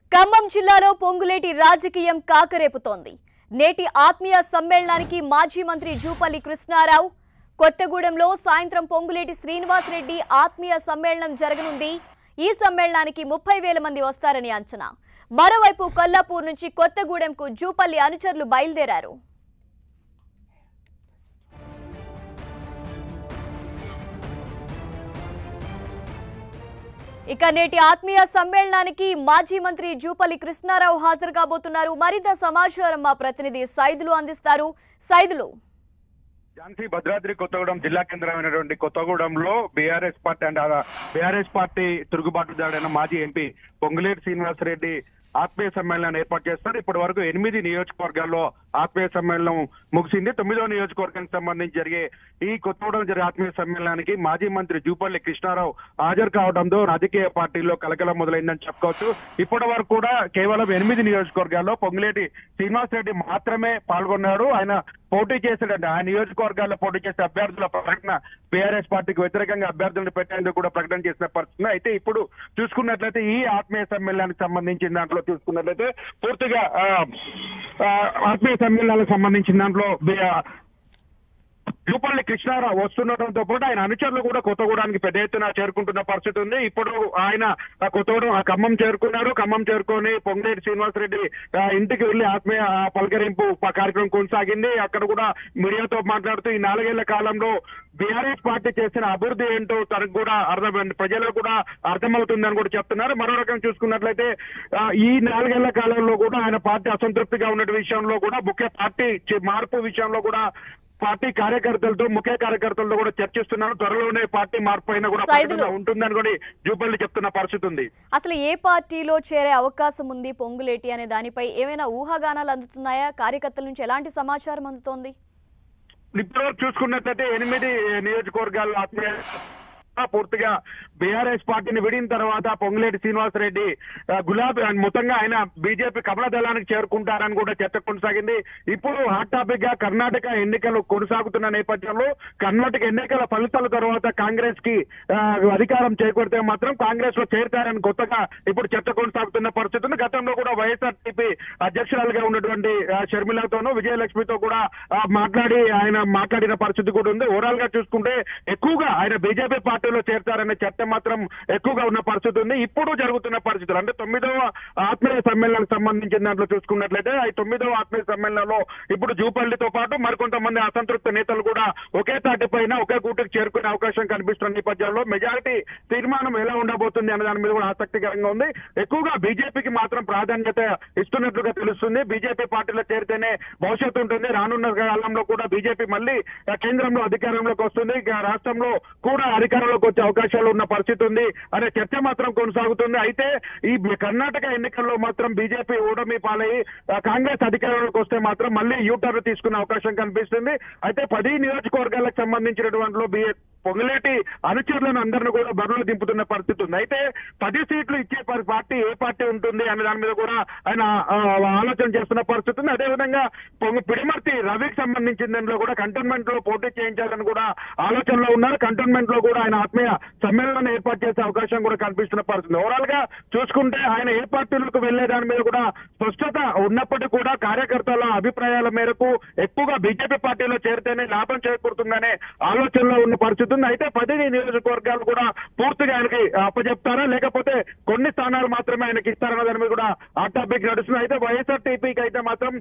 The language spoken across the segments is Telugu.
ఖమ్మం జిల్లాలో పొంగులేటి రాజకీయం కాకరేపుతోంది. నేటి ఆత్మీయ సమ్మేళనానికి మాజీ మంత్రి జూపల్లి కృష్ణారావు, కొత్తగూడెంలో సాయంత్రం పొంగులేటి శ్రీనివాస్ రెడ్డి ఆత్మీయ సమ్మేళనం జరగనుంది. ఈ సమ్మేళనానికి 30,000 మంది వస్తారని అంచనా. మరోవైపు కొల్లాపూర్ నుంచి కొత్తగూడెంకు జూపల్లి అనుచరులు బయలుదేరారు. ఇక నేటి ఆత్మీయ సమ్మేళనానికి మాజీ మంత్రి జూపల్లి కృష్ణారావు హాజరు కాబోతున్నారు. మరింత సమాచారం మా ప్రతినిధి సైదులు అందిస్తారు. సైదులు, ఝాన్సీ భద్రాద్రి కొత్తగూడెం జిల్లా కేంద్రమైనటువంటి కొత్తగూడెంలో బీఆర్ఎస్ పార్టీ తిరుగుబాటుదారైన మాజీ ఎంపీ పొంగులేటి శ్రీనివాస్ రెడ్డి ఆత్మీయ సమ్మేళనాన్ని ఏర్పాటు చేస్తారు. ఇప్పటి వరకు 8 నియోజకవర్గాల్లో ఆత్మీయ సమ్మేళనం ముగిసింది. 9వ నియోజకవర్గానికి సంబంధించి జరిగే ఈ కొత్తగూడెం జరిగే ఆత్మీయ సమ్మేళనానికి మాజీ మంత్రి జూపల్లి కృష్ణారావు హాజరు కావడంతో రాజకీయ పార్టీల్లో కలకలం మొదలైందని చెప్పుకోవచ్చు. ఇప్పటి వరకు కూడా కేవలం 8 నియోజకవర్గాల్లో పొంగులేటి శ్రీనివాస్ రెడ్డి మాత్రమే పాల్గొన్నాడు. ఆయన పోటీ చేశాడంటే ఆ నియోజకవర్గాల్లో పోటీ చేసే అభ్యర్థుల ప్రకటన బీఆర్ఎస్ పార్టీకి వ్యతిరేకంగా అభ్యర్థులను పెట్టేందుకు కూడా ప్రకటన చేసిన పరిస్థితి. అయితే ఇప్పుడు చూసుకున్నట్లయితే ఈ ఆత్మీయ సమ్మేళనానికి సంబంధించిన దాంట్లో చూసుకున్నట్లయితే పూర్తిగా ఆత్మీయ సమ్మేళనాలకు సంబంధించిన దాంట్లో జూపల్లి కృష్ణారావు వస్తుండటంతో పాటు ఆయన అనుచరులు కూడా కొత్తగూడానికి పెద్ద ఎత్తున చేరుకుంటున్న పరిస్థితి ఉంది. ఇప్పుడు ఆయన కొత్తగూడెం ఖమ్మం చేరుకున్నారు. ఖమ్మం చేరుకొని పొంగులేటి శ్రీనివాస్ రెడ్డి ఇంటికి వెళ్లి ఆత్మీయ పలకరింపు కార్యక్రమం కొనసాగింది. అక్కడ కూడా మీడియాతో మాట్లాడుతూ ఈ 4 ఏళ్ల కాలంలో బీఆర్ఎస్ పార్టీ చేసిన అభివృద్ధి ఏంటో తనకు కూడా ప్రజలకు కూడా అర్థమవుతుందని కూడా చెప్తున్నారు. మరో రకం చూసుకున్నట్లయితే ఈ 4 ఏళ్ల కాలంలో కూడా ఆయన పార్టీ అసంతృప్తిగా ఉన్న విషయంలో కూడా ముఖ్య పార్టీ మార్పు విషయంలో కూడా పార్టీ కార్యకర్తలతో ముఖ్య కార్యకర్తలతో కూడా చర్చిస్తున్నారు. త్వరలోనే పార్టీ మార్పు అయినా కూడా ఉంటుందని కూడా జూపల్లి చెప్తున్న పరిస్థితి ఉంది. అసలు ఏ పార్టీలో చేరే అవకాశం ఉంది పొంగులేటి అనే దానిపై ఏమైనా ఊహాగానాలు అందుతున్నాయా? కార్యకర్తల నుంచి ఎలాంటి సమాచారం అందుతోంది? ఇప్పటివరకు చూసుకున్నట్లయితే 8 నియోజకవర్గాల్లో ఆత్మీయ పూర్తిగా బీఆర్ఎస్ పార్టీని విడిన తర్వాత పొంగులేటి శ్రీనివాస్ రెడ్డి గులాబీ మొత్తంగా ఆయన బీజేపీ కమల దళానికి చేరుకుంటారని కూడా చర్చ కొనసాగింది. ఇప్పుడు హాట్ టాపిక్ గా కర్ణాటక ఎన్నికలు కొనసాగుతున్న నేపథ్యంలో కర్ణాటక ఎన్నికల ఫలితాల తర్వాత కాంగ్రెస్ కి అధికారం చేకూరితే మాత్రం కాంగ్రెస్ లో చేరుతారని కొత్తగా ఇప్పుడు చర్చ కొనసాగుతున్న పరిస్థితి ఉంది. గతంలో కూడా వైఎస్ఆర్సీపీ అధ్యక్షురాలుగా ఉన్నటువంటి షర్మిలతోనూ విజయలక్ష్మితో కూడా మాట్లాడిన పరిస్థితి కూడా ఉంది. ఓవరాల్ గా చూసుకుంటే ఎక్కువగా ఆయన బీజేపీ పార్టీలో చేరుతారనే చర్చ మాత్రం ఎక్కువగా ఉన్న పరిస్థితి ఉంది. ఇప్పుడు జరుగుతున్న పరిస్థితులు అంటే 9వ ఆత్మీయ సమ్మేళనానికి సంబంధించిన దాంట్లో చూసుకున్నట్లయితే ఈ 9వ ఆత్మీయ సమ్మేళనంలో ఇప్పుడు జూపల్లితో పాటు మరికొంతమంది అసంతృప్త నేతలు కూడా ఒకే తాటిపైన ఒకే గూటికి చేరుకునే అవకాశం కనిపిస్తున్న నేపథ్యంలో మెజారిటీ తీర్మానం ఎలా ఉండబోతుంది అనే దాని మీద కూడా ఆసక్తికరంగా ఉంది. ఎక్కువగా బీజేపీకి మాత్రం ప్రాధాన్యత ఇస్తున్నట్లుగా తెలుస్తుంది. బీజేపీ పార్టీలో చేరితేనే భవిష్యత్తు ఉంటుంది. రానున్న కాలంలో కూడా బీజేపీ మళ్ళీ కేంద్రంలో అధికారంలోకి వస్తుంది. రాష్ట్రంలో కూడా అధికారంలోకి వచ్చే అవకాశాలు ఉన్న పరిస్థితి ఉంది అనే చర్చ మాత్రం కొనసాగుతుంది. అయితే ఈ కర్ణాటక ఎన్నికల్లో మాత్రం బీజేపీ ఓటమి పాలయ్యి కాంగ్రెస్ అధికారంలోకి వస్తే మాత్రం మళ్ళీ యూటర్న్ తీసుకునే అవకాశం కనిపిస్తుంది. అయితే 10 నియోజకవర్గాలకు సంబంధించినటువంటి పొంగులేటి అనుచరులను అందరినీ కూడా బరిలో దింపుతున్న పరిస్థితి ఉంది. అయితే 10 సీట్లు ఇచ్చే పార్టీ ఏ పార్టీ ఉంటుంది అనే దాని మీద కూడా ఆయన ఆలోచన చేస్తున్న పరిస్థితి ఉంది. అదేవిధంగా పిడిమర్తి రవికి సంబంధించిన దానిలో కూడా కంటోన్మెంట్ లో పోటీ చేయించాలని కూడా ఆలోచనలో ఉన్నారు. కంటోన్మెంట్ లో కూడా ఆయన ఆత్మీయ సమ్మేళనాన్ని ఏర్పాటు చేసే అవకాశం కూడా కనిపిస్తున్న పరిస్థితి. ఓవరాల్ గా చూసుకుంటే ఆయన ఏ పార్టీలకు వెళ్లే దాని మీద కూడా స్పష్టత ఉన్నప్పటికీ కూడా కార్యకర్తల అభిప్రాయాల మేరకు ఎక్కువగా బీజేపీ పార్టీలో చేరితేనే లాభం చేకూరుతుందనే ఆలోచనలో ఉన్న పరిస్థితి ఉంది. అయితే 10 నియోజకవర్గాలు కూడా పూర్తిగా ఆయనకి అప్పచెప్తారా లేకపోతే కొన్ని స్థానాలు మాత్రమే ఆయనకి ఇస్తారన్న దాని మీద కూడా ఆ టాపిక్ నడుస్తుంది. అయితే వైఎస్ఆర్సీపీకి అయితే మాత్రం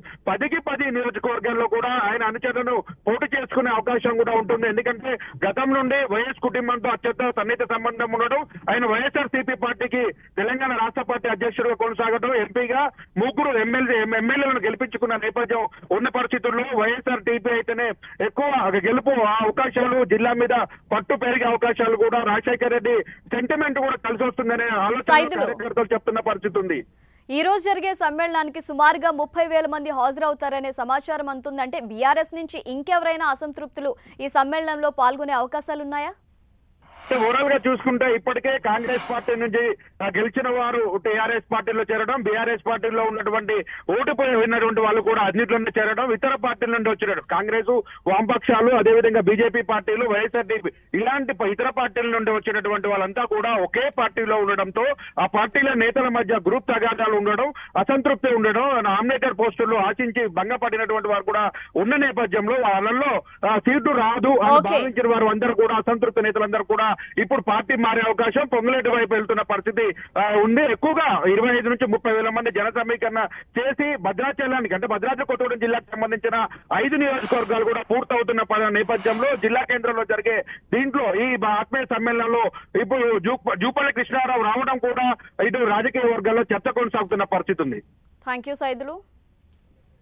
10 నియోజకవర్గాల్లో కూడా ఆయన అనుచరులను పోటీ చేసుకునే అవకాశం కూడా ఉంటుంది. ఎందుకంటే గతం నుండి వైఎస్ కుటుంబంతో అత్యంత సన్నిహిత సంబంధం ఉండడం, ఆయన వైఎస్ఆర్సీపీ పార్టీకి తెలంగాణ రాష్ట్ర పార్టీ అధ్యక్షుడిగా కొనసాగడం, ఎంపీగా 3 ఎమ్మెల్యేలను గెలిపించుకున్న నేపథ్యం ఉన్న పరిస్థితుల్లో వైఎస్ఆర్సీపీ అయితేనే ఎక్కువ గెలుపు అవకాశాలు, జిల్లా మీద పట్టు పెరిగే అవకాశాలు కూడా రాజశేఖర రెడ్డి సెంటిమెంట్ కూడా కలిసి వస్తుందనే ఆలోచన కార్యకర్తలు చెప్తున్న పరిస్థితి ఉంది. ఈ రోజు జరిగే సమ్మేళనానికి సుమారుగా 30,000 మంది హాజరవుతారనే సమాచారం అందుతుంది. అంటే బీఆర్ఎస్ నుంచి ఇంకెవరైనా అసంతృప్తులు ఈ సమ్మేళనంలో పాల్గొనే అవకాశాలున్నాయా? ఓవరాల్ గా చూసుకుంటే ఇప్పటికే కాంగ్రెస్ పార్టీ నుంచి గెలిచిన వారు టీఆర్ఎస్ పార్టీలో చేరడం, బీఆర్ఎస్ పార్టీలో ఉన్నటువంటి ఓడిపోయి ఉన్నటువంటి వాళ్ళు కూడా అన్నింటిలో చేరడం, ఇతర పార్టీల నుండి వచ్చినట్టు కాంగ్రెస్, వామపక్షాలు, అదేవిధంగా బీజేపీ పార్టీలు, వైఎస్ఆర్డీపీ ఇలాంటి ఇతర పార్టీల నుండి వచ్చినటువంటి వాళ్ళంతా కూడా ఒకే పార్టీలో ఉండడంతో ఆ పార్టీల నేతల మధ్య గ్రూప్ తగాదాలు ఉండడం, అసంతృప్తి ఉండడం, నామినేటెడ్ పోస్టులు ఆశించి భంగపడినటువంటి వారు కూడా ఉన్న నేపథ్యంలో వాళ్ళల్లో సీటు రాదు అని భావించిన వారు అందరూ కూడా అసంతృప్తి నేతలందరూ కూడా ఇప్పుడు పార్టీ మారే అవకాశం పొంగులేటి వైపు వెళ్తున్న పరిస్థితి ఉంది. ఎక్కువగా 25 నుంచి 30 వేల మంది జన సమీకరణ చేసి భద్రాచలానికి అంటే భద్రాచల కొత్తగూడెం జిల్లాకు సంబంధించిన 5 నియోజకవర్గాలు కూడా పూర్తవుతున్న నేపథ్యంలో జిల్లా కేంద్రంలో జరిగే దీంట్లో ఈ ఆత్మీయ సమ్మేళనంలో ఇప్పుడు జూపల్లి కృష్ణారావు రావడం కూడా ఇటు రాజకీయ వర్గాల్లో చర్చ కొనసాగుతున్న పరిస్థితి ఉంది. Thank you Saidulu.